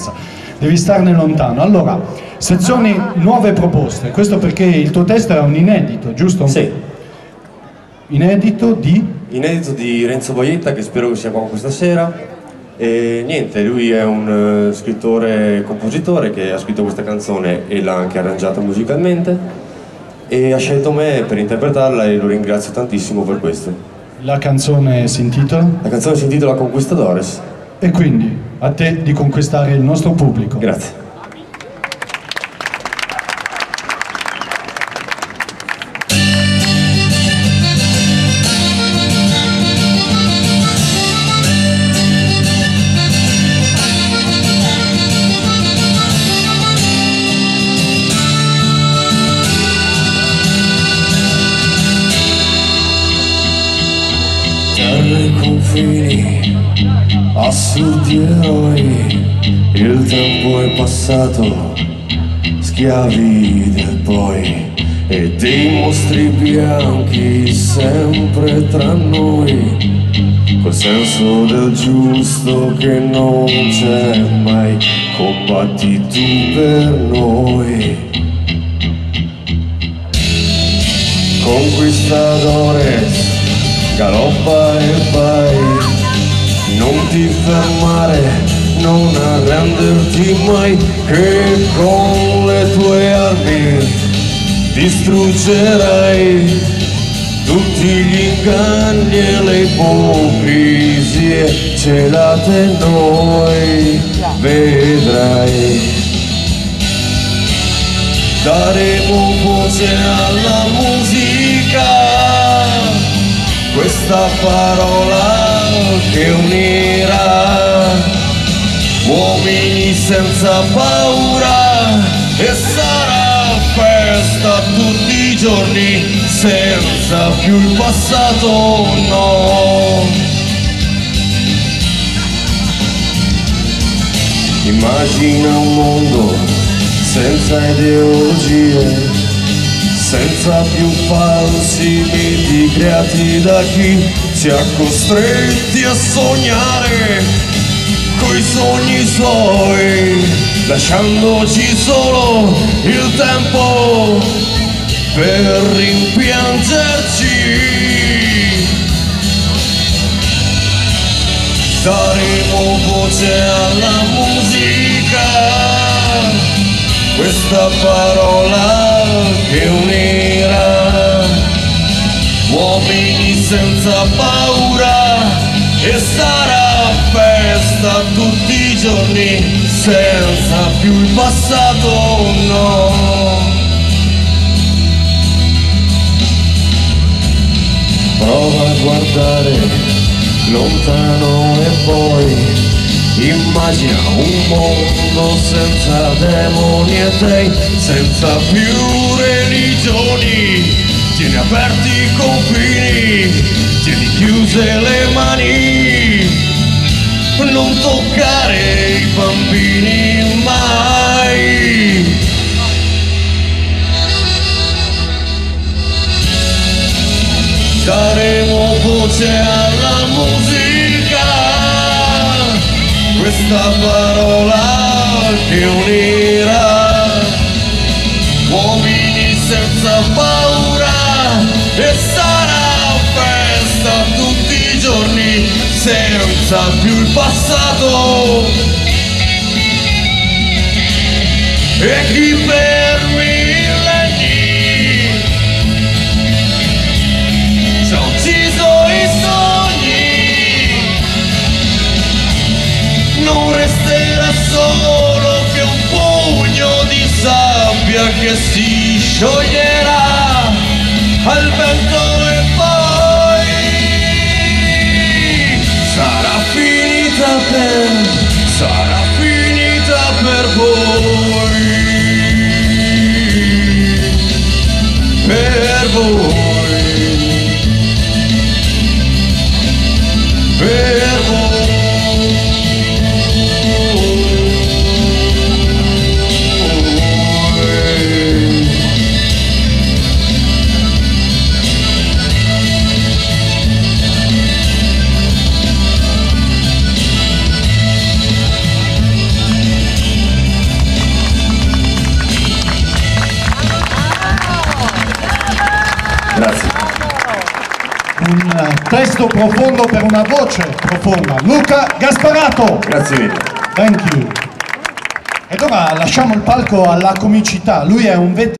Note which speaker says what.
Speaker 1: ragazza, devi starne lontano. Allora, sezioni nuove proposte, questo perché il tuo testo era un inedito, giusto?
Speaker 2: Sì.
Speaker 1: Inedito di?
Speaker 2: Inedito di Renzo Boietta, che spero che sia qua questa sera. E niente, lui è un scrittore e compositore che ha scritto questa canzone e l'ha anche arrangiata musicalmente e ha scelto me per interpretarla e lo ringrazio tantissimo per questo.
Speaker 1: La canzone si intitola?
Speaker 2: La canzone si intitola Conquistadores.
Speaker 1: E quindi a te di conquistare il nostro pubblico.
Speaker 2: Grazie.
Speaker 3: Assurdi eroi, il tempo è passato, schiavi del poi, e dei mostri bianchi sempre tra noi, quel senso del giusto che non c'è mai, combatti tu per noi. Conquistadores, galoppa e vai, non ti fermare, non arrenderti mai, che con le tue armi distruggerai tutti gli inganni e le ipocrisie celate noi, vedrai. Daremo voce alla musica, questa parola che unirà uomini senza paura, e sarà festa tutti i giorni senza più il passato, no. Immagina un mondo senza ideologie, senza più falsi miti creati da chi ci ha costretti a sognare coi sogni suoi, lasciandoci solo il tempo per rimpiangerci. Daremo voce alla musica, questa parola che unirà uomini senza paura, e sarà festa tutti i giorni senza più il passato, no. Prova a guardare lontano e poi immagina un mondo senza demoni e dei, senza più religioni. Tieni aperti i confini, tieni chiuse le mani, non toccare i bambini mai. Daremo voce alla musica, questa parola che unirà uomini senza paura, e sarà festa tutti i giorni senza più il passato. E chi per millenni ci ha ucciso i sogni non resterà solo che un pugno di sabbia che si scioglierà al vento, e poi sarà finita per voi, per voi, per voi.
Speaker 1: Un testo profondo per una voce profonda. Luca Gasparato.
Speaker 2: Grazie mille.
Speaker 1: Thank you. Ed ora lasciamo il palco alla comicità. Lui è un veterano.